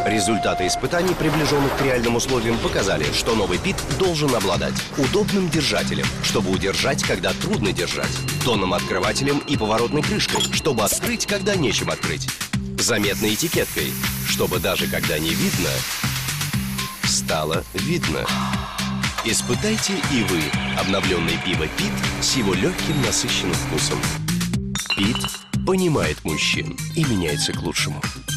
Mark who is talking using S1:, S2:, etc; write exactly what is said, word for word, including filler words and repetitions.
S1: Результаты испытаний, приближенных к реальным условиям, показали, что новый Пит должен обладать удобным держателем, чтобы удержать, когда трудно держать, тонным открывателем и поворотной крышкой, чтобы открыть, когда нечем открыть, заметной этикеткой, чтобы даже когда не видно, стало видно. Испытайте и вы обновленное пиво Пит с его легким насыщенным вкусом. Пит понимает мужчин и меняется к лучшему.